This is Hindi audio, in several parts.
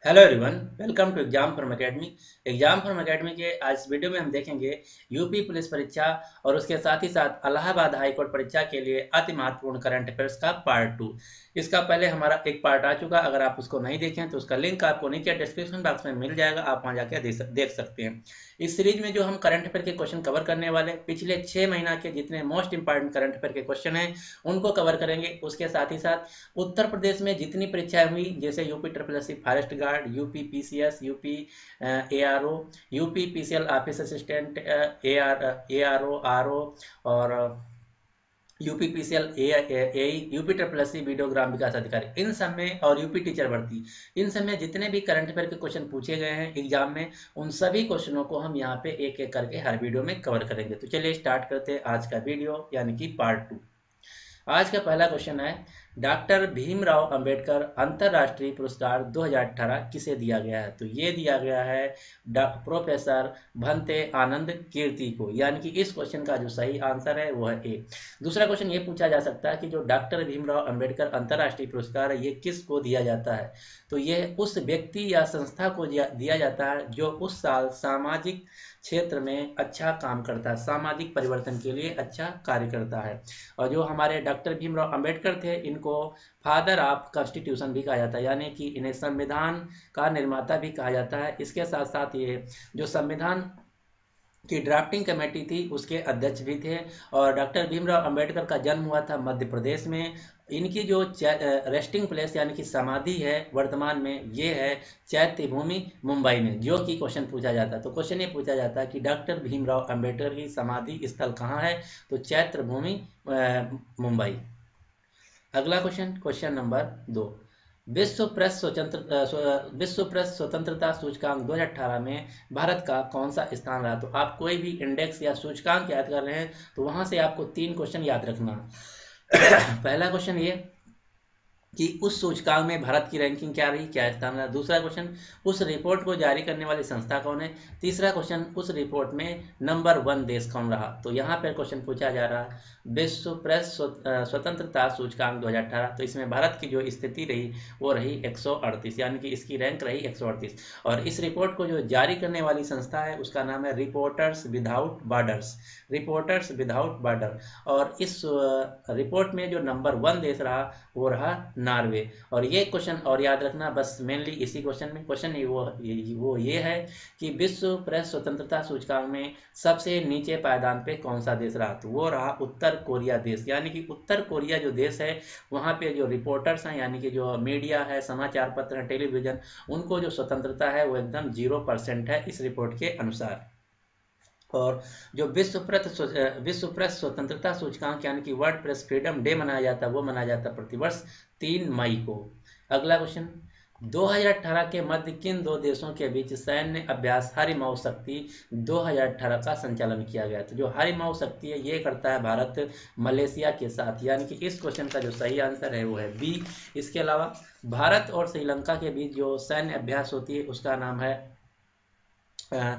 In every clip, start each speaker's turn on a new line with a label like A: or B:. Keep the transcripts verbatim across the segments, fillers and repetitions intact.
A: Hello everyone, welcome to exam form academy. Exam form academy के आज इस वीडियो में हम देखेंगे यूपी पुलिस परीक्षा और उसके साथ ही साथ इलाहाबाद हाई कोर्ट परीक्षा के लिए अति महत्वपूर्ण करंट अफेयर्स का पार्ट टू। इसका पहले हमारा एक पार्ट आ चुका, अगर आप उसको नहीं देखें तो उसका लिंक आपको नीचे डिस्क्रिप्शन बॉक्स में मिल जाएगा, आप वहां जाकर देख देख सकते हैं। इस सीरीज में जो हम करंट अफेयर के क्वेश्चन कवर करने वाले पिछले छह महीना के जितने मोस्ट इंपॉर्टेंट करंट अफेयर के क्वेश्चन हैं उनको कवर करेंगे। उसके साथ ही साथ उत्तर प्रदेश में जितनी परीक्षाएं हुई, जैसे UP triple S C forest guard, UP PCS, UP ARO, UP PCL office assistant, AR ARO RO और UP PCL A UP triple S C वीडियोग्राम विकास अधिकारी, इन सब में और यूपी टीचर भर्ती, इन सब में जितने भी करंट अफेयर के क्वेश्चन पूछे गए हैं एग्जाम में, उन सभी क्वेश्चनों को हम यहाँ पे एक एक करके हर वीडियो में कवर करेंगे। तो चलिए स्टार्ट करते हैं आज का वीडियो यानी कि पार्ट टू। आज का पहला क्वेश्चन है, डॉक्टर भीमराव अंबेडकर अंतरराष्ट्रीय पुरस्कार दो हज़ार अठारह किसे दिया गया है? तो ये दिया गया है प्रोफेसर भंते आनंद कीर्ति को, यानी कि इस क्वेश्चन का जो सही आंसर है वो है ए। दूसरा क्वेश्चन ये पूछा जा सकता है कि जो डॉक्टर भीमराव अंबेडकर अंतरराष्ट्रीय पुरस्कार है ये किसको दिया जाता है? तो ये उस व्यक्ति या संस्था को दिया जाता है जो उस साल सामाजिक क्षेत्र में अच्छा काम करता है, सामाजिक परिवर्तन के लिए अच्छा कार्य करता है। और जो हमारे डॉक्टर भीमराव अंबेडकर थे, इनको फादर ऑफ कॉन्स्टिट्यूशन भी कहा जाता है, यानी कि इन्हें संविधान का निर्माता भी कहा जाता है। इसके साथ साथ ये जो संविधान की ड्राफ्टिंग कमेटी थी उसके अध्यक्ष भी थे। और डॉक्टर भीमराव अंबेडकर का जन्म हुआ था मध्य प्रदेश में। इनकी जो रेस्टिंग प्लेस यानी कि समाधि है वर्तमान में, ये है चैत्य भूमि मुंबई में, जो कि क्वेश्चन पूछा जाता है। तो क्वेश्चन ये पूछा जाता है कि डॉक्टर भीमराव अंबेडकर की समाधि स्थल कहाँ है? तो चैत्र भूमि मुंबई। अगला क्वेश्चन, क्वेश्चन नंबर दो, विश्व प्रेस स्वतंत्र विश्व प्रेस स्वतंत्रता सूचकांक दो हज़ार अठारह में भारत का कौन सा स्थान रहा? तो आप कोई भी इंडेक्स या सूचकांक याद कर रहे हैं तो वहां से आपको तीन क्वेश्चन याद रखना। पहला क्वेश्चन ये कि उस सूचकांक में भारत की रैंकिंग क्या रही, क्या स्थान रहा। दूसरा क्वेश्चन, उस रिपोर्ट को जारी करने वाली संस्था कौन है। तीसरा क्वेश्चन, उस रिपोर्ट में नंबर वन देश कौन रहा। तो यहाँ पर क्वेश्चन पूछा जा रहा है विश्व प्रेस स्वतंत्रता सूचकांक दो हज़ार अठारह, तो इसमें भारत की जो स्थिति रही वो रही एक सौ अड़तीस, यानी कि इसकी रैंक रही एक सौ अड़तीस। और इस रिपोर्ट को जो जारी करने वाली संस्था है उसका नाम है reporters without borders, reporters without border. और इस रिपोर्ट में जो नंबर वन देश रहा वो रहा नॉर्वे। और ये क्वेश्चन और याद रखना बस मेनली इसी क्वेश्चन में, क्वेश्चन वो ये, वो ये है कि विश्व प्रेस स्वतंत्रता सूचकांक में सबसे नीचे पायदान पे कौन सा देश रहा? तो वो रहा उत्तर कोरिया देश, यानी कि उत्तर कोरिया जो देश है वहाँ पे जो रिपोर्टर्स हैं, यानी कि जो मीडिया है, समाचार पत्र है, टेलीविजन, उनको जो स्वतंत्रता है वो एकदम जीरो परसेंट है इस रिपोर्ट के अनुसार। और जो विश्व प्रेस विश्व प्रेस स्वतंत्रता सूचकांक यानी कि वर्ल्ड प्रेस फ्रीडम डे मनाया जाता है वो मनाया जाता है प्रतिवर्ष तीन मई को। अगला क्वेश्चन, दो हज़ार अठारह के मध्य किन दो देशों के बीच सैन्य अभ्यास हरिमऊ शक्ति दो हज़ार अठारह का संचालन किया गया? तो जो हरिमऊ शक्ति है ये करता है भारत मलेशिया के साथ, यानी कि इस क्वेश्चन का जो सही आंसर है वो है बी। इसके अलावा भारत और श्रीलंका के बीच जो सैन्य अभ्यास होती है उसका नाम है आ,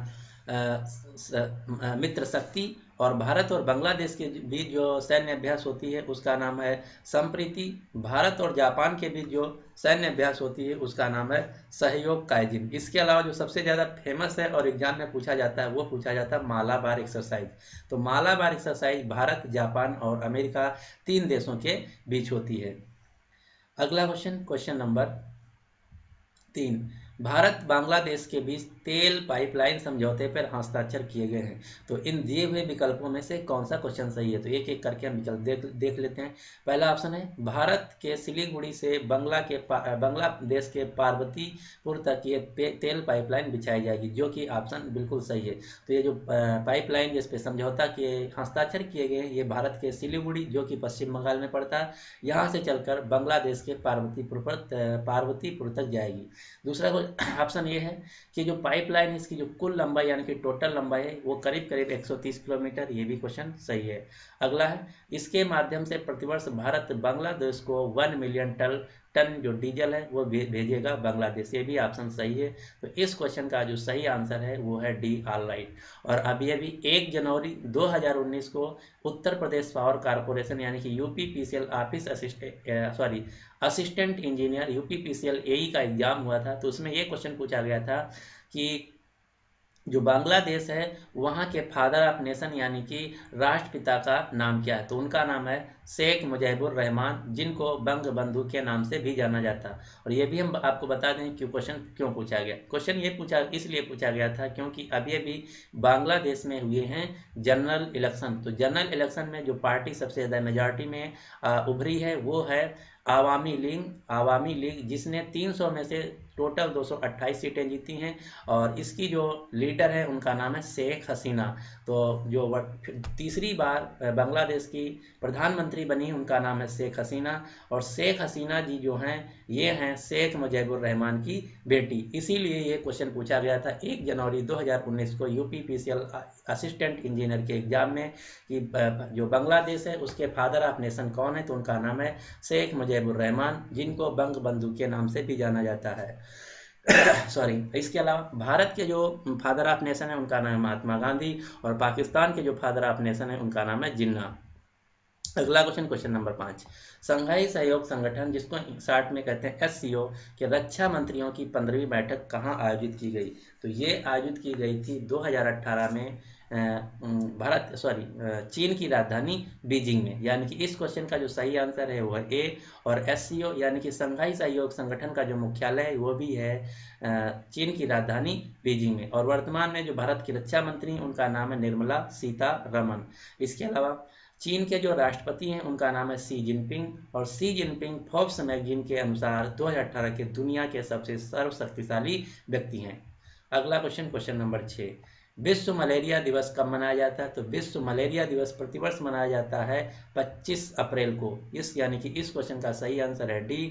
A: मित्र शक्ति। और भारत और बांग्लादेश के बीच जो सैन्य अभ्यास होती है उसका नाम है संप्रीति। भारत और जापान के बीच जो सैन्य अभ्यास होती है उसका नाम है सहयोग काइजिन। इसके अलावा जो सबसे ज़्यादा फेमस है और एग्जाम में पूछा जाता है वो पूछा जाता है मालाबार एक्सरसाइज। तो मालाबार एक्सरसाइज भारत, जापान और अमेरिका तीन देशों के बीच होती है। अगला क्वेश्चन, क्वेश्चन नंबर तीन, भारत बांग्लादेश के बीच तेल पाइपलाइन समझौते पर हस्ताक्षर किए गए हैं। तो इन दिए हुए विकल्पों में से कौन सा क्वेश्चन सही है? तो एक एक करके हम विकल्प देख देख लेते हैं। पहला ऑप्शन है भारत के सिलीगुड़ी से बंगला के बांग्लादेश के पार्वतीपुर तक ये तेल पाइपलाइन बिछाई जाएगी, जो कि ऑप्शन बिल्कुल सही है। तो ये जो पाइपलाइन जिस पे समझौता के हस्ताक्षर किए गए हैं ये भारत के सिलीगुड़ी, जो कि पश्चिम बंगाल में पड़ता है, यहाँ से चलकर बांग्लादेश के पार्वतीपुर पर पार्वतीपुर तक जाएगी। दूसरा ऑप्शन ये है कि जो पाइपलाइन है इसकी जो कुल लंबाई यानी कि टोटल लंबाई है वो करीब करीब एक सौ तीस किलोमीटर, ये भी क्वेश्चन सही है। अगला है, इसके माध्यम से प्रतिवर्ष भारत बांग्लादेश को वन मिलियन टन टन जो डीजल है वो भेजेगा बांग्लादेश। ये भी ऑप्शन सही है। तो इस क्वेश्चन का जो सही आंसर है वो है डी, ऑल राइट। और अभी अभी एक जनवरी दो हज़ार उन्नीस को उत्तर प्रदेश पावर कारपोरेशन यानी कि UPPCL office assistant sorry assistant engineer UPPCL AE का एग्जाम हुआ था। तो उसमें ये क्वेश्चन पूछा गया था कि जो बांग्लादेश है वहाँ के फादर ऑफ नेशन यानी कि राष्ट्रपिता का नाम क्या है। तो उनका नाम है शेख मुजीबुर रहमान, जिनको बंग बंधु के नाम से भी जाना जाता। और ये भी हम आपको बता दें कि क्वेश्चन क्यों पूछा गया। क्वेश्चन ये पूछा इसलिए पूछा गया था क्योंकि अभी अभी बांग्लादेश में हुए हैं जनरल इलेक्शन। तो जनरल इलेक्शन में जो पार्टी सबसे ज़्यादा मेजॉरिटी में उभरी है वो है आवामी लीग आवामी लीग जिसने तीन सौ में से टोटल दो सौ अट्ठाईस सीटें जीती हैं। और इसकी जो लीडर है उनका नाम है शेख हसीना। तो जो तीसरी बार बांग्लादेश की प्रधानमंत्री बनी उनका नाम है शेख हसीना। और शेख हसीना जी जो हैं ये हैं शेख मुजीबुर रहमान की बेटी। इसीलिए ये क्वेश्चन पूछा गया था एक जनवरी दो हज़ार उन्नीस को यूपीपीसीएल असिस्टेंट इंजीनियर के एग्जाम में कि जो बांग्लादेश है उसके फादर ऑफ नेशन कौन है। तो उनका नाम है शेख मुजीबुर रहमान, जिनको बंग बंधु के नाम से भी जाना जाता है। सॉरी इसके अलावा भारत के जो फादर ऑफ नेशन है उनका नाम है महात्मा गांधी। और पाकिस्तान के जो फादर ऑफ नेशन है उनका नाम है जिन्ना। अगला क्वेश्चन क्वेश्चन नंबर पाँच, संघाई सहयोग संगठन जिसको शॉर्ट में कहते हैं एससीओ के रक्षा मंत्रियों की पंद्रहवीं बैठक कहाँ आयोजित की गई। तो ये आयोजित की गई थी दो हज़ार अठारह में भारत सॉरी चीन की राजधानी बीजिंग में। यानी कि इस क्वेश्चन का जो सही आंसर है वो है ए। और एससीओ यानी कि संघाई सहयोग संगठन का जो मुख्यालय है वो भी है चीन की राजधानी बीजिंग में। और वर्तमान में जो भारत की रक्षा मंत्री उनका नाम है निर्मला सीतारमण। इसके अलावा चीन के जो राष्ट्रपति हैं उनका नाम है शी जिनपिंग। और शी जिनपिंग फोर्ब्स मैगजीन के अनुसार दो हज़ार अठारह के दुनिया के सबसे सर्वशक्तिशाली व्यक्ति हैं। अगला क्वेश्चन क्वेश्चन नंबर छः, विश्व मलेरिया दिवस कब मनाया जाता है। तो विश्व मलेरिया दिवस प्रतिवर्ष मनाया जाता है पच्चीस अप्रैल को। इस यानी कि इस क्वेश्चन का सही आंसर है डी।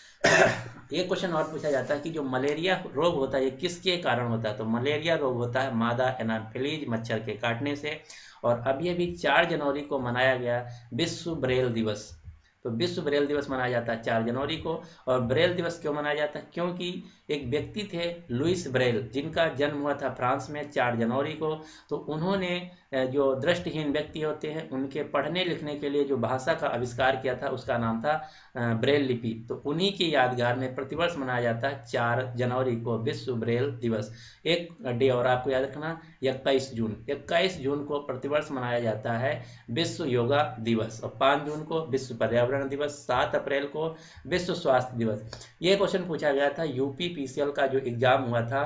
A: एक क्वेश्चन और पूछा जाता है कि जो मलेरिया रोग होता है ये किसके कारण होता है। तो मलेरिया रोग होता है मादा एनाफिलीज मच्छर के काटने से। और अभी अभी चार जनवरी को मनाया गया विश्व ब्रेल दिवस। तो विश्व ब्रेल दिवस मनाया जाता है चार जनवरी को। और ब्रेल दिवस क्यों मनाया जाता है, क्योंकि एक व्यक्ति थे लुइस ब्रेल जिनका जन्म हुआ था फ्रांस में चार जनवरी को। तो उन्होंने जो दृष्टिहीन व्यक्ति होते हैं उनके पढ़ने लिखने के लिए जो भाषा का आविष्कार किया था उसका नाम था ब्रेल लिपि। तो उन्हीं की यादगार में प्रतिवर्ष मनाया जाता है चार जनवरी को विश्व ब्रेल दिवस। एक डे और आपको याद रखना इक्कीस जून इक्कीस जून को प्रतिवर्ष मनाया जाता है विश्व योगा दिवस। और पाँच जून को विश्व पर्यावरण दिवस, सात अप्रैल को विश्व स्वास्थ्य दिवस। ये क्वेश्चन पूछा गया था यूपीपीसीएल का जो एग्जाम हुआ था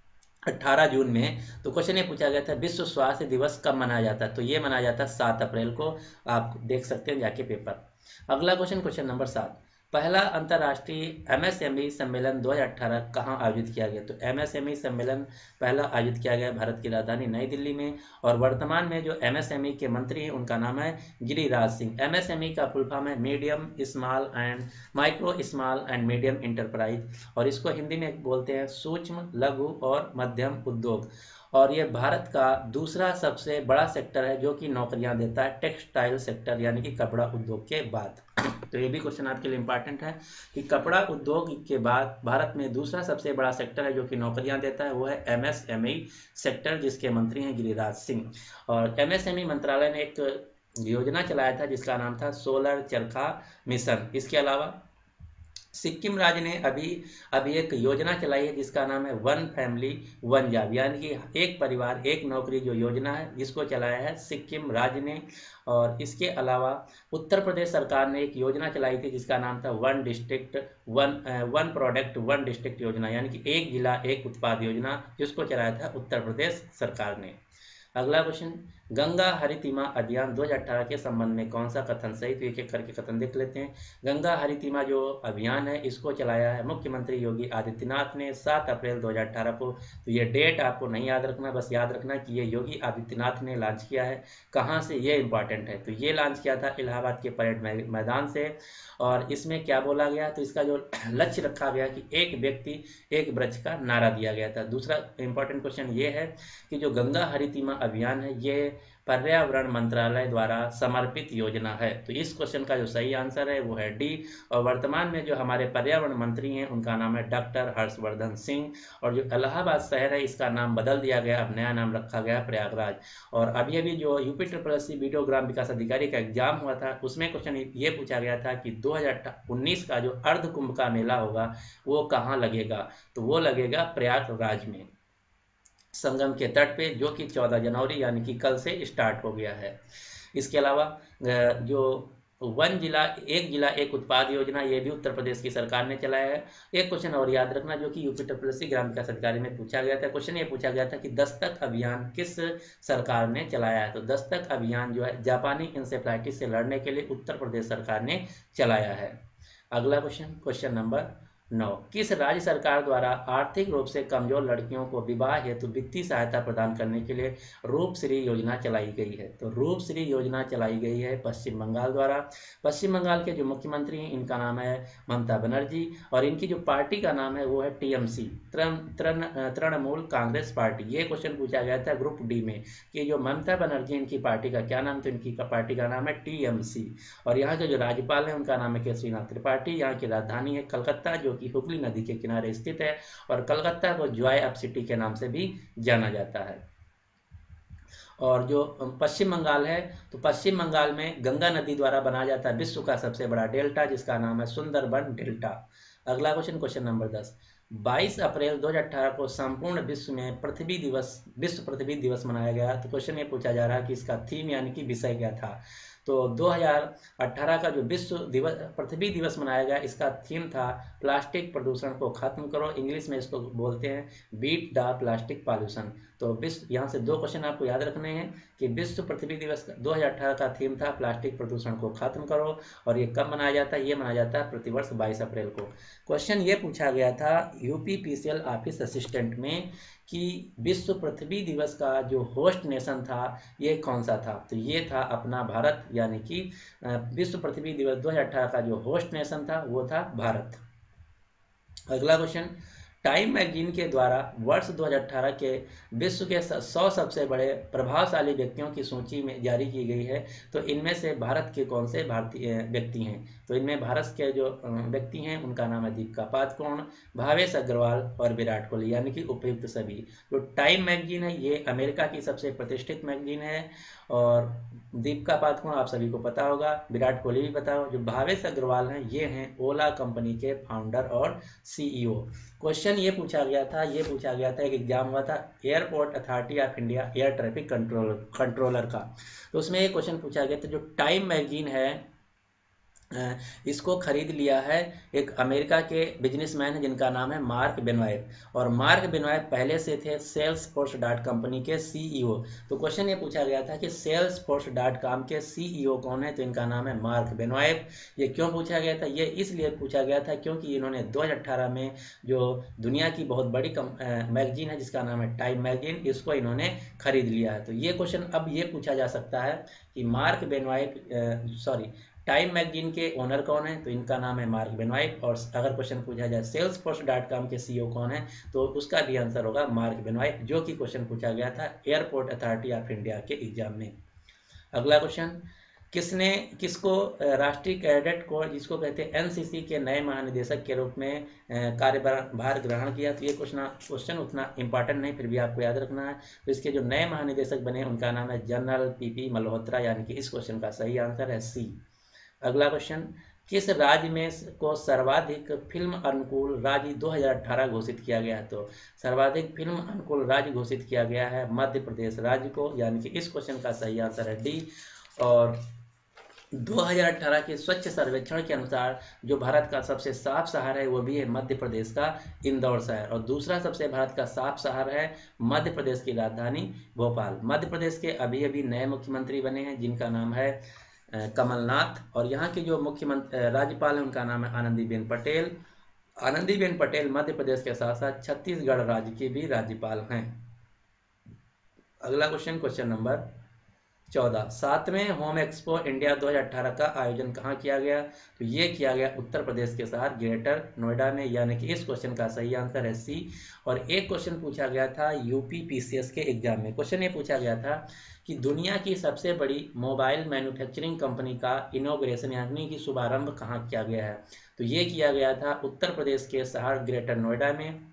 A: अठारह जून में। तो क्वेश्चन ये पूछा गया था विश्व स्वास्थ्य दिवस कब मनाया जाता है। तो ये मनाया जाता है सात अप्रैल को। आप देख सकते हैं जाके पेपर। अगला क्वेश्चन क्वेश्चन नंबर सात, पहला अंतर्राष्ट्रीय एमएसएमई सम्मेलन दो हज़ार अठारह कहाँ आयोजित किया गया। तो एमएसएमई सम्मेलन पहला आयोजित किया गया भारत की राजधानी नई दिल्ली में। और वर्तमान में जो एमएसएमई के मंत्री हैं उनका नाम है गिरिराज सिंह। एमएसएमई का फुल फॉर्म है medium small and micro small and medium enterprise. और इसको हिंदी में बोलते हैं सूक्ष्म लघु और मध्यम उद्योग। और ये भारत का दूसरा सबसे बड़ा सेक्टर है जो कि नौकरियां देता है टेक्सटाइल सेक्टर यानी कि कपड़ा उद्योग के बाद। तो ये भी क्वेश्चन आपके लिए इंपॉर्टेंट है कि कपड़ा उद्योग के बाद भारत में दूसरा सबसे बड़ा सेक्टर है जो कि नौकरियां देता है वो है एमएसएमई सेक्टर, जिसके मंत्री हैं गिरिराज सिंह। और एमएसएमई मंत्रालय ने एक योजना चलाया था जिसका नाम था सोलर चरखा मिशन। इसके अलावा सिक्किम राज्य ने अभी अभी एक योजना चलाई है जिसका नाम है वन फैमिली वन जॉब, यानी कि एक परिवार एक नौकरी जो योजना है जिसको चलाया है सिक्किम राज्य ने। और इसके अलावा उत्तर प्रदेश सरकार ने एक योजना चलाई थी जिसका नाम था one district one one product one district योजना, यानी कि एक जिला एक उत्पाद योजना, जिसको चलाया था उत्तर प्रदेश सरकार ने। अगला क्वेश्चन, गंगा हरितिमा अभियान दो हज़ार अठारह के संबंध में कौन सा कथन सही। तो एक एक करके कथन देख लेते हैं। गंगा हरितिमा जो अभियान है इसको चलाया है मुख्यमंत्री योगी आदित्यनाथ ने सात अप्रैल दो हज़ार अठारह को। तो ये डेट आपको नहीं याद रखना, बस याद रखना कि ये योगी आदित्यनाथ ने लॉन्च किया है। कहाँ से, ये इंपॉर्टेंट है। तो ये लॉन्च किया था इलाहाबाद के परेड मैदान से। और इसमें क्या बोला गया, तो इसका जो लक्ष्य रखा गया कि एक व्यक्ति एक वृक्ष का नारा दिया गया था। दूसरा इंपॉर्टेंट क्वेश्चन ये है कि जो गंगा हरितिमा अभियान है ये पर्यावरण मंत्रालय द्वारा समर्पित योजना है? तो इस क्वेश्चन का जो सही आंसर है वो है डी। और वर्तमान में जो हमारे पर्यावरण मंत्री हैं उनका नाम है डॉक्टर हर्षवर्धन सिंह। और जो इलाहाबाद शहर है इसका नाम बदल दिया गया, अब नया नाम रखा गया प्रयागराज। और अभी अभी जो UP triple S C VDO ग्राम विकास अधिकारी का एग्जाम हुआ था उसमें क्वेश्चन ये पूछा गया था कि दो हज़ार उन्नीस का जो अर्ध कुंभ का मेला होगा वो कहाँ लगेगा? तो वो लगेगा प्रयागराज में, संगम के तट पे, जो कि चौदह जनवरी यानी कि कल से स्टार्ट हो गया है। इसके अलावा जो वन जिला एक जिला एक उत्पाद योजना, ये भी उत्तर प्रदेश की सरकार ने चलाया है। एक क्वेश्चन और याद रखना जो कि यूपी ट्रिपल एस सी ग्राम विकास अधिकारी में पूछा गया था। क्वेश्चन ये पूछा गया था कि दस्तक अभियान किस सरकार ने चलाया है? तो दस्तक अभियान जो है जापानी इंसेफ्लाइटिस से लड़ने के लिए उत्तर प्रदेश सरकार ने चलाया है। अगला क्वेश्चन, क्वेश्चन नंबर नौ, किस राज्य सरकार द्वारा आर्थिक रूप से कमजोर लड़कियों को विवाह हेतु वित्तीय सहायता प्रदान करने के लिए रूपश्री योजना चलाई गई है? तो रूपश्री योजना चलाई गई है पश्चिम बंगाल द्वारा। पश्चिम बंगाल के जो मुख्यमंत्री हैं इनका नाम है ममता बनर्जी, और इनकी जो पार्टी का नाम है वो है टीएमसी, तृणमूल कांग्रेस पार्टी। ये क्वेश्चन पूछा गया था ग्रुप डी में कि जो ममता बनर्जी इनकी पार्टी का क्या नाम? तो इनकी पार्टी का नाम है टीएमसी। और यहाँ के जो राज्यपाल हैं उनका नाम है केसरीनाथ त्रिपाठी। यहाँ की राजधानी है कलकत्ता, जो कि हुगली नदी के किनारे स्थित है, और कलकत्ता को जॉय ऑफ सिटी के नाम से भी जाना जाता है। और जो पश्चिम बंगाल है, तो पश्चिम बंगाल में गंगा नदी द्वारा बनाया जाता है विश्व का सबसे बड़ा डेल्टा, जिसका नाम है सुंदरबन डेल्टा। अगला क्वेश्चन, क्वेश्चन नंबर दस, बाईस अप्रैल दो हज़ार अठारह को संपूर्ण विश्व में पृथ्वी दिवस विश्व पृथ्वी दिवस मनाया गया। तो क्वेश्चन ये पूछा जा रहा है कि इसका थीम यानी कि विषय क्या था? तो दो हज़ार अठारह का जो विश्व दिवस पृथ्वी दिवस मनाया गया, इसका थीम था प्लास्टिक प्रदूषण को खत्म करो। इंग्लिश में इसको बोलते हैं बीट द प्लास्टिक पॉल्यूशन। तो विश्व यहाँ से दो क्वेश्चन आपको याद रखने हैं कि विश्व पृथ्वी दिवस दो हज़ार अठारह का थीम था प्लास्टिक प्रदूषण को खत्म करो, और ये कब मनाया जाता है? ये मनाया जाता है प्रतिवर्ष बाईस अप्रैल को। क्वेश्चन ये पूछा गया था यूपीपीसीएल ऑफिस असिस्टेंट में कि विश्व पृथ्वी दिवस का जो होस्ट नेशन था ये कौन सा था? तो ये था अपना भारत, यानी कि विश्व पृथ्वी दिवस दो हज़ार अठारह का जो होस्ट नेशन था वो था भारत। अगला क्वेश्चन, टाइम मैगजीन के द्वारा वर्ष दो हज़ार अठारह के विश्व के सौ सबसे बड़े प्रभावशाली व्यक्तियों की सूची में जारी की गई है। तो इनमें से भारत के कौन से भारतीय व्यक्ति हैं? तो इनमें भारत के जो व्यक्ति हैं उनका नाम है दीपिका पादुकोण, भावेश अग्रवाल और विराट कोहली, यानी कि उपयुक्त सभी। जो टाइम मैगजीन है ये अमेरिका की सबसे प्रतिष्ठित मैगजीन है, और दीपिका पादुकोण आप सभी को पता होगा, विराट कोहली भी पता होगा। जो भावेश अग्रवाल हैं ये हैं ओला कंपनी के फाउंडर और सीईओ। क्वेश्चन ये पूछा गया था ये पूछा गया था एक एग्जाम हुआ था airport authority of India air traffic control controller का। तो उसमें एक क्वेश्चन पूछा गया था जो टाइम मैगजीन है इसको खरीद लिया है एक अमेरिका के बिजनेसमैन है जिनका नाम है मार्क बेनवाइब, और मार्क बेनवाइब पहले से थे सेल्स फोर्स डॉट कंपनी के सीईओ। तो क्वेश्चन ये पूछा गया था कि सेल्स फोर्स डॉट कॉम के सीईओ कौन है? तो इनका नाम है मार्क बेनवाइब। ये क्यों पूछा गया था? ये इसलिए पूछा गया था क्योंकि इन्होंने दो हज़ार अठारह में जो दुनिया की बहुत बड़ी मैगजीन है जिसका नाम है टाइम मैगजीन, इसको इन्होंने खरीद लिया है। तो ये क्वेश्चन अब ये पूछा जा सकता है कि Marc Benioff sorry Time magazine के ओनर कौन है? तो इनका नाम है मार्क बेनवाइब। और अगर क्वेश्चन पूछा जाए सेल्स फोर्स डॉट कॉम के सीईओ कौन है तो उसका भी आंसर होगा मार्क बेनवाइब, जो कि क्वेश्चन पूछा गया था एयरपोर्ट अथॉरिटी ऑफ इंडिया के एग्जाम में। अगला क्वेश्चन, किसने किसको राष्ट्रीय कैडेट कोर जिसको कहते हैं एनसीसी के नए महानिदेशक के रूप में कार्यभार ग्रहण किया? तो ये क्वेश्चन क्वेश्चन उतना इंपॉर्टेंट नहीं, फिर भी आपको याद रखना है। तो इसके जो नए महानिदेशक बने उनका नाम है जनरल पीपी मल्होत्रा, यानी कि इस क्वेश्चन का सही आंसर है सी। अगला क्वेश्चन, किस राज्य में को सर्वाधिक फिल्म अनुकूल राज्य दो हज़ार अठारह घोषित किया गया है? तो सर्वाधिक फिल्म अनुकूल राज्य घोषित किया गया है मध्य प्रदेश राज्य को, यानी कि इस क्वेश्चन का सही आंसर है डी। और दो हज़ार अठारह के स्वच्छ सर्वेक्षण के अनुसार जो भारत का सबसे साफ शहर है वो भी है मध्य प्रदेश का इंदौर शहर, और दूसरा सबसे भारत का साफ शहर है मध्य प्रदेश की राजधानी भोपाल। मध्य प्रदेश के अभी अभी नए मुख्यमंत्री बने हैं जिनका नाम है कमलनाथ, और यहाँ के जो मुख्यमंत्री राज्यपाल हैं उनका नाम है आनंदीबेन पटेल। आनंदीबेन पटेल मध्य प्रदेश के साथ साथ छत्तीसगढ़ राज्य के भी राज्यपाल हैं। अगला क्वेश्चन, क्वेश्चन नंबर चौदह सातवें होम एक्सपो इंडिया दो हज़ार अठारह का आयोजन कहाँ किया गया? तो ये किया गया उत्तर प्रदेश के शहर ग्रेटर नोएडा में, यानी कि इस क्वेश्चन का सही आंसर है सी। और एक क्वेश्चन पूछा गया था यूपी पीसीएस के एग्जाम में। क्वेश्चन ये पूछा गया था कि दुनिया की सबसे बड़ी मोबाइल मैन्युफैक्चरिंग कंपनी का इनॉग्रेशन यानी कि शुभारंभ कहाँ किया गया है? तो ये किया गया था उत्तर प्रदेश के शहर ग्रेटर नोएडा में।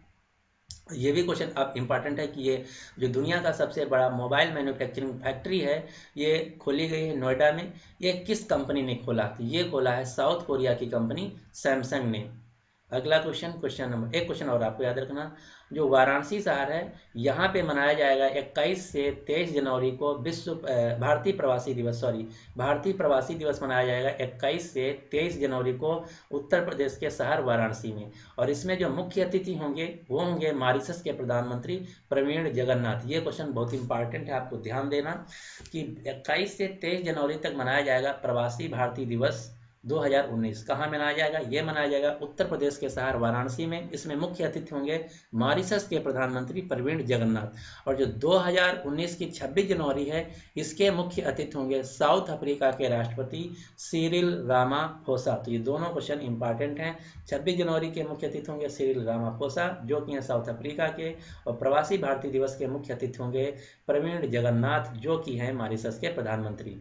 A: ये भी क्वेश्चन अब इम्पॉर्टेंट है कि ये जो दुनिया का सबसे बड़ा मोबाइल मैन्युफैक्चरिंग फैक्ट्री है ये खोली गई है नोएडा में। ये किस कंपनी ने खोला? तो ये खोला है साउथ कोरिया की कंपनी सैमसंग ने। अगला क्वेश्चन, क्वेश्चन नंबर एक क्वेश्चन और आपको याद रखना, जो वाराणसी शहर है यहाँ पे मनाया जाएगा इक्कीस से तेईस जनवरी को विश्व भारतीय प्रवासी दिवस सॉरी भारतीय प्रवासी दिवस मनाया जाएगा इक्कीस से तेईस जनवरी को उत्तर प्रदेश के शहर वाराणसी में। और इसमें जो मुख्य अतिथि होंगे वो होंगे मॉरिशस के प्रधानमंत्री प्रवीण जगन्नाथ। ये क्वेश्चन बहुत इंपॉर्टेंट है, आपको ध्यान देना कि इक्कीस से तेईस जनवरी तक मनाया जाएगा प्रवासी भारतीय दिवस दो हज़ार उन्नीस। कहाँ मनाया जाएगा? ये मनाया जाएगा उत्तर प्रदेश के शहर वाराणसी में। इसमें मुख्य अतिथि होंगे मॉरिशस के प्रधानमंत्री प्रवीण जगन्नाथ। और जो दो हज़ार उन्नीस की छब्बीस जनवरी है इसके मुख्य अतिथि होंगे साउथ अफ्रीका के राष्ट्रपति सिरिल रामाफोसा। तो ये दोनों क्वेश्चन इंपॉर्टेंट हैं। छब्बीस जनवरी के मुख्य अतिथि होंगे सिरिल रामाफोसा जो कि हैं साउथ अफ्रीका के, और प्रवासी भारतीय दिवस के मुख्य अतिथि होंगे प्रवीण जगन्नाथ जो कि हैं मॉरिशस के प्रधानमंत्री।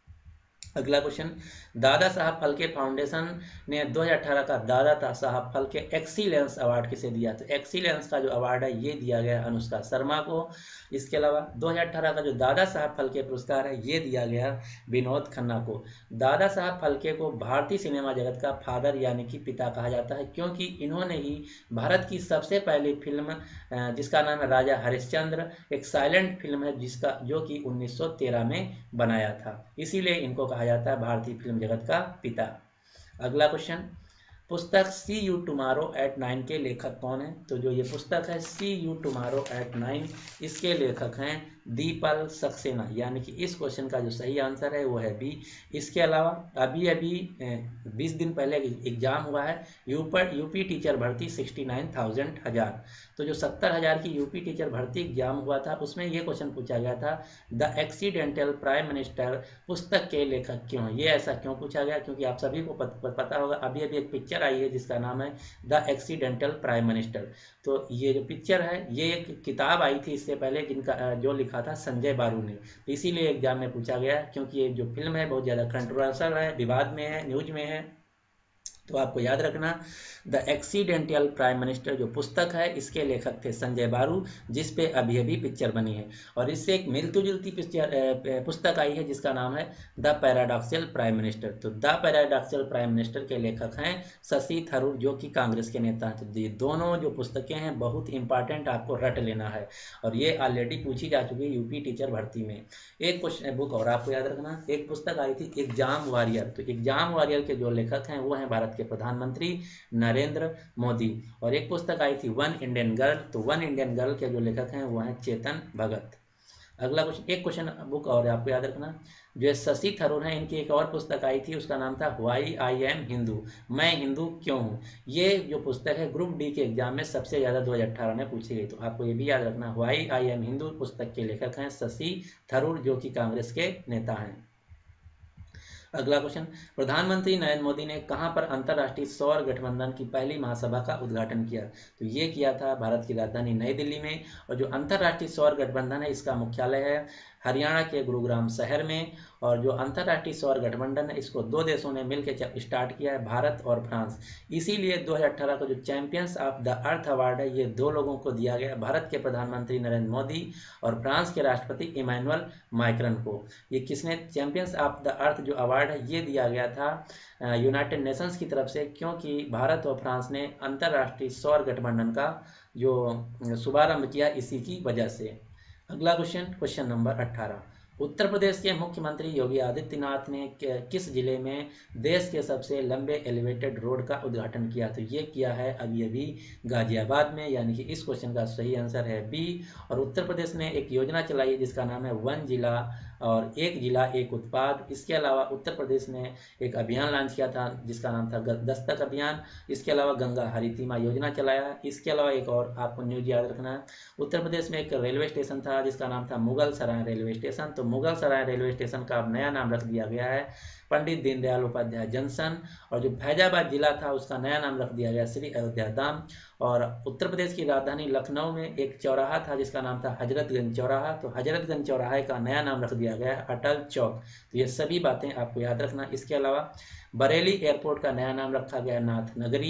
A: अगला क्वेश्चन, दादा साहब फाल्के फाउंडेशन ने दो हज़ार अठारह का दादा साहब फाल्के एक्सीलेंस अवार्ड किसे दिया? तो एक्सीलेंस का जो अवार्ड है ये दिया गया अनुष्का शर्मा को। इसके अलावा दो हज़ार अठारह का जो दादा साहब फाल्के पुरस्कार है ये दिया गया विनोद खन्ना को। दादा साहब फाल्के को भारतीय सिनेमा जगत का फादर यानी कि पिता कहा जाता है, क्योंकि इन्होंने ही भारत की सबसे पहली फिल्म जिसका नाम है राजा हरिश्चंद्र, एक साइलेंट फिल्म है जिसका जो कि उन्नीस सौ तेरह में बनाया था, इसीलिए इनको कहा जाता है भारतीय फिल्म जगत का पिता। अगला क्वेश्चन, पुस्तक see you tomorrow at nine के लेखक कौन है? तो जो ये पुस्तक है see you tomorrow at nine इसके लेखक हैं दीपल सक्सेना, यानी कि इस क्वेश्चन का जो सही आंसर है वो है बी। इसके अलावा अभी अभी बीस दिन पहले एग्जाम हुआ है यूपी यूपी टीचर भर्ती सिक्सटी नाइन थाउजेंड हजार। तो जो सत्तर हजार की यूपी टीचर भर्ती एग्जाम हुआ था उसमें ये क्वेश्चन पूछा गया था द एक्सीडेंटल प्राइम मिनिस्टर पुस्तक के लेखक क्यों हैं? ये ऐसा क्यों पूछा गया? क्योंकि आप सभी को पत, पत, पता होगा अभी अभी एक पिक्चर आई है जिसका नाम है द एक्सीडेंटल प्राइम मिनिस्टर। तो ये जो पिक्चर है ये एक किताब आई थी इससे पहले जिनका जो लिखा था संजय बारू ने, तो इसीलिए एग्जाम में पूछा गया क्योंकि ये जो फिल्म है बहुत ज़्यादा कंट्रोवर्शियल है, विवाद में है, न्यूज में है। तो आपको याद रखना द एक्सीडेंटल प्राइम मिनिस्टर जो पुस्तक है इसके लेखक थे संजय बारू, जिस पे अभी अभी पिक्चर बनी है। और इससे एक मिलती जुलती पिक्चर पुस्तक आई है जिसका नाम है द पैराडॉक्सियल प्राइम मिनिस्टर। तो द पैराडॉक्सियल प्राइम मिनिस्टर के लेखक हैं शशि थरूर जो कि कांग्रेस के नेता हैं। तो ये दोनों जो पुस्तकें हैं बहुत इंपॉर्टेंट, आपको रट लेना है, और ये ऑलरेडी पूछी जा चुकी है यूपी टीचर भर्ती में। एक क्वेश्चन बुक और आपको याद रखना, एक पुस्तक आई थी एग्जाम वॉरियर। तो एग्जाम वॉरियर के जो लेखक हैं वो हैं भारत के प्रधानमंत्री नरेंद्र मोदी। और एक पुस्तक आई थी वन इंडियन गर्ल, तो वन इंडियन गर्ल के जो लेखक हैं वो हैं चेतन भगत। अगला क्वेश्चन, एक क्वेश्चन बुक और आपको याद रखना, जो शशि थरूर हैं इनकी एक और पुस्तक आई थी उसका नाम था व्हाई आई एम हिंदू, मैं हिंदू क्यों हूँ। ये जो पुस्तक है ग्रुप डी के एग्जाम में सबसे ज्यादा दो हज़ार अठारह में पूछी गई। तो आपको ये भी याद रखना व्हाई आई एम हिंदू पुस्तक के लेखक हैं शशि थरूर जो कि कांग्रेस के नेता हैं। अगला क्वेश्चन, प्रधानमंत्री नरेंद्र मोदी ने कहां पर अंतर्राष्ट्रीय सौर गठबंधन की पहली महासभा का उद्घाटन किया? तो ये किया था भारत की राजधानी नई दिल्ली में। और जो अंतर्राष्ट्रीय सौर गठबंधन है इसका मुख्यालय है हरियाणा के गुरुग्राम शहर में। और जो अंतर्राष्ट्रीय सौर गठबंधन है इसको दो देशों ने मिलकर स्टार्ट किया है, भारत और फ्रांस। इसीलिए दो हज़ार अठारह का जो champions of the earth award है ये दो लोगों को दिया गया, भारत के प्रधानमंत्री नरेंद्र मोदी और फ्रांस के राष्ट्रपति इमैनुअल मैक्रॉन को। ये किसने चैंपियंस ऑफ द अर्थ जो अवार्ड है ये दिया गया था यूनाइटेड नेशंस की तरफ से, क्योंकि भारत और फ्रांस ने अंतर्राष्ट्रीय सौर गठबंधन का जो शुभारंभ किया इसी की वजह से। अगला क्वेश्चन, क्वेश्चन नंबर अठारह, उत्तर प्रदेश के मुख्यमंत्री योगी आदित्यनाथ ने किस जिले में देश के सबसे लंबे एलिवेटेड रोड का उद्घाटन किया? तो ये किया है अभी अभी गाजियाबाद में, यानी कि इस क्वेश्चन का सही आंसर है बी। और उत्तर प्रदेश ने एक योजना चलाई है जिसका नाम है वन जिला और एक जिला एक उत्पाद। इसके अलावा उत्तर प्रदेश ने एक अभियान लॉन्च किया था जिसका नाम था दस्तक अभियान। इसके अलावा गंगा हरितिमा योजना चलाया। इसके अलावा एक और आपको न्यूज याद रखना है, उत्तर प्रदेश में एक रेलवे स्टेशन था जिसका नाम था मुगल सराय रेलवे स्टेशन। तो मुगल सराय रेलवे स्टेशन का अब नया नाम रख दिया गया है पंडित दीनदयाल उपाध्याय जंक्शन। और जो फैजाबाद जिला था उसका नया नाम रख दिया गया श्री अयोध्या धाम। और उत्तर प्रदेश की राजधानी लखनऊ में एक चौराहा था जिसका नाम था हजरतगंज चौराहा। तो हजरतगंज चौराहे का नया नाम रख दिया गया है अटल चौक। तो ये सभी बातें आपको याद रखना। इसके अलावा बरेली एयरपोर्ट का नया नाम रखा गया नाथ नगरी।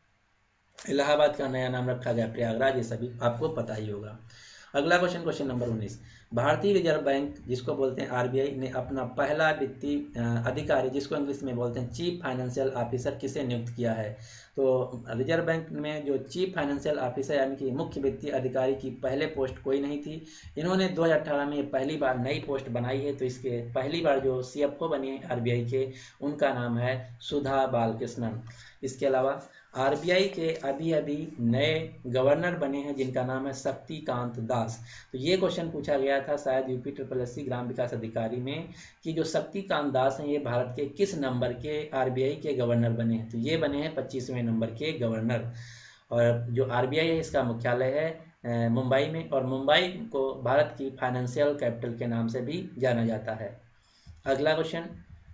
A: इलाहाबाद का नया नाम रखा गया प्रयागराज। ये सभी आपको पता ही होगा। अगला क्वेश्चन, क्वेश्चन नंबर उन्नीस, भारतीय रिजर्व बैंक जिसको बोलते हैं आरबीआई ने अपना पहला वित्तीय अधिकारी जिसको इंग्लिश में बोलते हैं चीफ फाइनेंशियल ऑफिसर किसे नियुक्त किया है। तो रिजर्व बैंक में जो चीफ फाइनेंशियल ऑफिसर यानी कि मुख्य वित्तीय अधिकारी की पहले पोस्ट कोई नहीं थी। इन्होंने दो हज़ार अठारह में पहली बार नई पोस्ट बनाई है। तो इसके पहली बार जो सीएफओ बनी है आरबीआई के उनका नाम है सुधा बालकृष्णन। इसके अलावा आरबीआई के अभी अभी नए गवर्नर बने हैं जिनका नाम है शक्तिकांत दास। तो ये क्वेश्चन पूछा गया था शायद यूपी ट्रिपल एस सी ग्राम विकास अधिकारी में कि जो शक्तिकांत दास हैं ये भारत के किस नंबर के आरबीआई के गवर्नर बने हैं। तो ये बने हैं पच्चीसवें नंबर के गवर्नर। और जो आरबीआई है इसका मुख्यालय है मुंबई में। और मुंबई को भारत की फाइनेंशियल कैपिटल के नाम से भी जाना जाता है। अगला क्वेश्चन,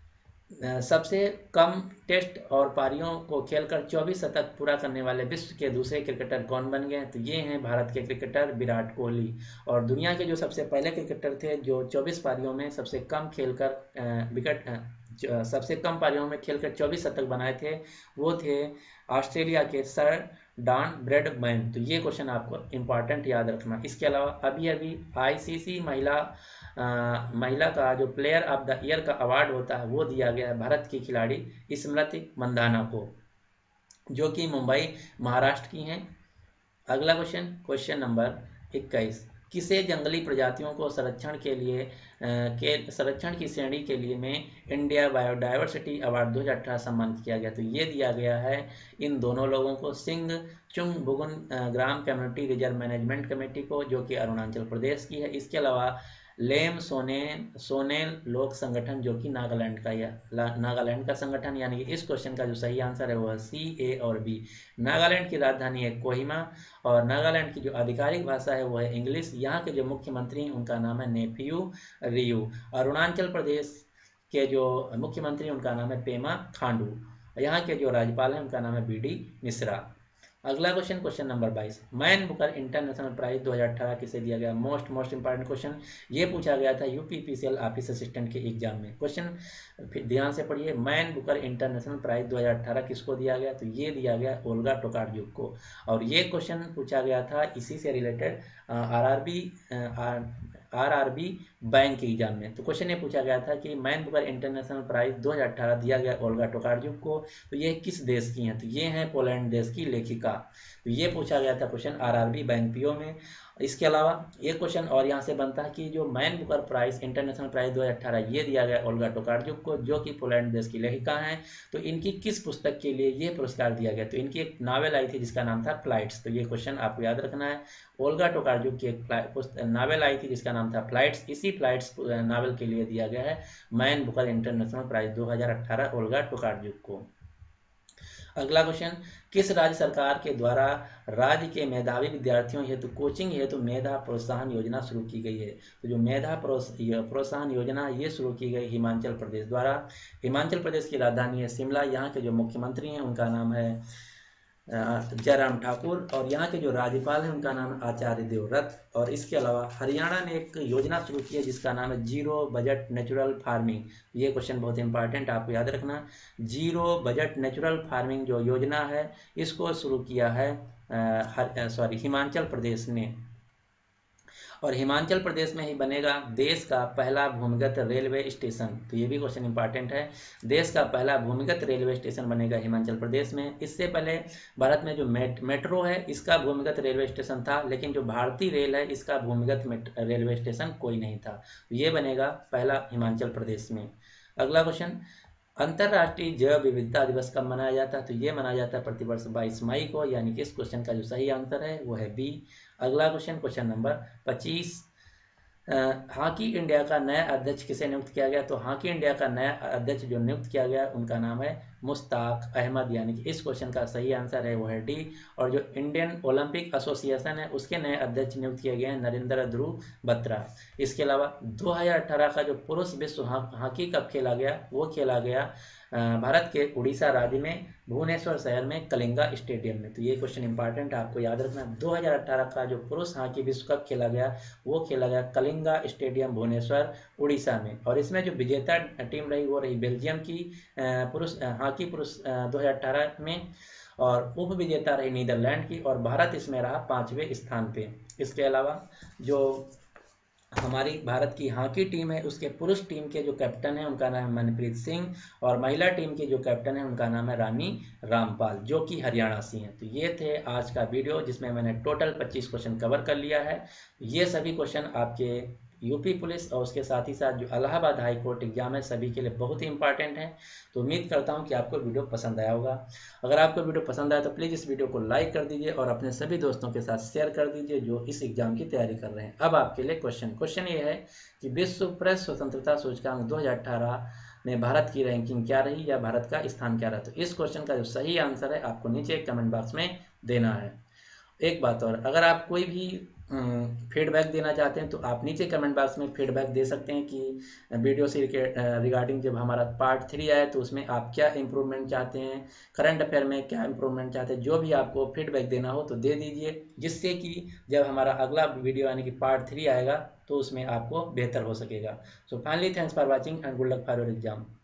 A: सबसे कम टेस्ट और पारियों को खेलकर चौबीस शतक पूरा करने वाले विश्व के दूसरे क्रिकेटर कौन बन गए। तो ये हैं भारत के क्रिकेटर विराट कोहली। और दुनिया के जो सबसे पहले क्रिकेटर थे जो चौबीस पारियों में सबसे कम खेलकर विकेट सबसे कम पारियों में खेलकर चौबीस शतक बनाए थे वो थे ऑस्ट्रेलिया के सर डॉन ब्रैडमैन। तो ये क्वेश्चन आपको इंपॉर्टेंट याद रखना। इसके अलावा अभी अभी आईसीसी महिला आ, महिला का जो प्लेयर ऑफ द ईयर का अवार्ड होता है वो दिया गया है भारत की खिलाड़ी स्मृति मंदाना को जो कि मुंबई महाराष्ट्र की हैं। अगला क्वेश्चन, क्वेश्चन नंबर इक्कीस, किसे जंगली प्रजातियों को संरक्षण के लिए के संरक्षण की श्रेणी के लिए में इंडिया बायोडायवर्सिटी अवार्ड दो हज़ार अठारह सम्मानित किया गया। तो ये दिया गया है इन दोनों लोगों को, सिंह चुंग बुगुन ग्राम कम्युनिटी रिजर्व मैनेजमेंट कमेटी को जो कि अरुणाचल प्रदेश की है। इसके अलावा लेम सोनेन सोनेल लोक संगठन जो कि नागालैंड का या नागालैंड का संगठन। यानी कि इस क्वेश्चन का जो सही आंसर है वो है सी ए और बी। नागालैंड की राजधानी है कोहिमा और नागालैंड की जो आधिकारिक भाषा है वो है इंग्लिश। यहाँ के जो मुख्यमंत्री हैं उनका नाम है नेफियू रियू। अरुणाचल प्रदेश के जो मुख्यमंत्री उनका नाम है पेमा खांडू। यहाँ के जो राज्यपाल हैं उनका नाम है बी डी मिश्रा। अगला क्वेश्चन, क्वेश्चन नंबर बाईस, मैन बुकर इंटरनेशनल प्राइज दो हज़ार अठारह किसे दिया गया। मोस्ट मोस्ट इंपॉर्टेंट क्वेश्चन ये पूछा गया था यूपीपीसीएल ऑफिस असिस्टेंट के एग्जाम में। क्वेश्चन फिर ध्यान से पढ़िए, मैन बुकर इंटरनेशनल प्राइज दो हज़ार अठारह किसको दिया गया। तो ये दिया गया ओल्गा टोकार्जुक को। और ये क्वेश्चन पूछा गया था इसी से रिलेटेड आरआरबी आरआरबी बैंक के एग्जाम में। तो क्वेश्चन ये पूछा गया था कि मैन बुकर इंटरनेशनल प्राइज दो हज़ार अठारह दिया गया ओल्गा टोकार्जुक को। तो ये किस देश की हैं। तो ये हैं पोलैंड देश की लेखिका। तो ये पूछा गया था क्वेश्चन आरआरबी बैंक पीओ में। इसके अलावा एक क्वेश्चन और यहाँ से बनता है कि जो Man Booker prize international prize दो हज़ार अठारह ये दिया गया ओल्गा टोकार्जुक को जो कि पोलैंड देश की लेखिका हैं। तो इनकी किस पुस्तक के लिए ये पुरस्कार दिया गया। तो इनकी एक नावल आई थी जिसका नाम था फ्लाइट्स। तो ये क्वेश्चन आपको याद रखना है। ओल्गा टोकार्जुक की एक नावल आई थी जिसका नाम था फ्लाइट्स। इसी फ्लाइट्स नावल के लिए दिया गया है मैन बुकर इंटरनेशनल प्राइज दो हज़ार अठारह ओल्गा टोकार्जुक को। अगला क्वेश्चन, किस राज्य सरकार के द्वारा राज्य के मेधावी विद्यार्थियों हेतु तो कोचिंग हेतु तो मेधा प्रोत्साहन योजना शुरू की गई है। तो जो मेधा प्रोत्साहन योजना ये शुरू की गई हिमाचल प्रदेश द्वारा। हिमाचल प्रदेश की राजधानी है शिमला। यहाँ के जो मुख्यमंत्री हैं उनका नाम है जयराम ठाकुर और यहाँ के जो राज्यपाल हैं उनका नाम है आचार्य देवव्रत। और इसके अलावा हरियाणा ने एक योजना शुरू की है जिसका नाम है जीरो बजट नेचुरल फार्मिंग। ये क्वेश्चन बहुत इंपॉर्टेंट आपको याद रखना। जीरो बजट नेचुरल फार्मिंग जो योजना है इसको शुरू किया है सॉरी हिमाचल प्रदेश ने। और हिमाचल प्रदेश में ही बनेगा देश का पहला भूमिगत रेलवे स्टेशन। तो ये भी क्वेश्चन इंपॉर्टेंट है। देश का पहला भूमिगत रेलवे स्टेशन बनेगा हिमाचल प्रदेश में। इससे पहले भारत में जो मेट, मेट्रो है इसका भूमिगत रेलवे स्टेशन था, लेकिन जो भारतीय रेल है इसका भूमिगत रेलवे स्टेशन कोई नहीं था। तो ये बनेगा पहला हिमाचल प्रदेश में। अगला क्वेश्चन, अंतर्राष्ट्रीय जैव विविधता दिवस कब मनाया जाता है। तो ये मनाया जाता है प्रतिवर्ष बाईस मई को। यानी कि इस क्वेश्चन का जो सही आंसर है वो है बी। अगला क्वेश्चन, क्वेश्चन नंबर पच्चीस, हॉकी इंडिया का नया अध्यक्ष किसे नियुक्त किया गया? तो हॉकी इंडिया का नया अध्यक्ष जो नियुक्त किया गया उनका नाम है मुश्ताक अहमद, यानी कि इस क्वेश्चन का सही आंसर है वो है डी। और जो इंडियन ओलंपिक एसोसिएशन है उसके नए अध्यक्ष नियुक्त किए गए हैं नरेंद्र ध्रुव बत्रा। इसके अलावा दो हज़ार अठारह का जो पुरुष विश्व हॉकी कप खेला गया वो खेला गया भारत के उड़ीसा राज्य में भुवनेश्वर शहर में कलिंगा स्टेडियम में। तो ये क्वेश्चन इंपॉर्टेंट है, आपको याद रखना। दो हज़ार अठारह का जो पुरुष हॉकी विश्व कप खेला गया वो खेला गया कलिंगा स्टेडियम भुवनेश्वर उड़ीसा में। और इसमें जो विजेता टीम रही वो रही बेल्जियम की पुरुष हॉकी पुरुष दो हज़ार अठारह में, और उप विजेता रही नीदरलैंड की, और भारत इसमें रहा पांचवें स्थान पे। इसके अलावा जो हमारी भारत की हॉकी टीम है उसके पुरुष टीम के जो कैप्टन है उनका नाम है मनप्रीत सिंह, और महिला टीम के जो कैप्टन है उनका नाम है रानी रामपाल, जो कि हरियाणा से हैं। तो ये थे आज का वीडियो जिसमें मैंने टोटल पच्चीस क्वेश्चन कवर कर लिया है। ये सभी क्वेश्चन आपके यूपी पुलिस और उसके साथ ही साथ जो इलाहाबाद हाई कोर्ट एग्जाम है सभी के लिए बहुत ही इंपॉर्टेंट है। तो उम्मीद करता हूं कि आपको वीडियो पसंद आया होगा। अगर आपको वीडियो पसंद आया तो प्लीज़ इस वीडियो को लाइक कर दीजिए और अपने सभी दोस्तों के साथ शेयर कर दीजिए जो इस एग्जाम की तैयारी कर रहे हैं। अब आपके लिए क्वेश्चन क्वेश्चन ये है कि विश्व प्रेस स्वतंत्रता सूचकांक दो हज़ार अठारह में भारत की रैंकिंग क्या रही या भारत का स्थान क्या रहा? तो इस क्वेश्चन का जो सही आंसर है आपको नीचे कमेंट बॉक्स में देना है। एक बात और, अगर आप कोई भी फीडबैक देना चाहते हैं तो आप नीचे कमेंट बॉक्स में फीडबैक दे सकते हैं कि वीडियो से रिगार्डिंग जब हमारा पार्ट थ्री आए तो उसमें आप क्या इम्प्रूवमेंट चाहते हैं, करंट अफेयर में क्या इम्प्रूवमेंट चाहते हैं, जो भी आपको फीडबैक देना हो तो दे दीजिए, जिससे कि जब हमारा अगला वीडियो यानी कि पार्ट थ्री आएगा तो उसमें आपको बेहतर हो सकेगा। So finally thanks for watching and good luck for your exam.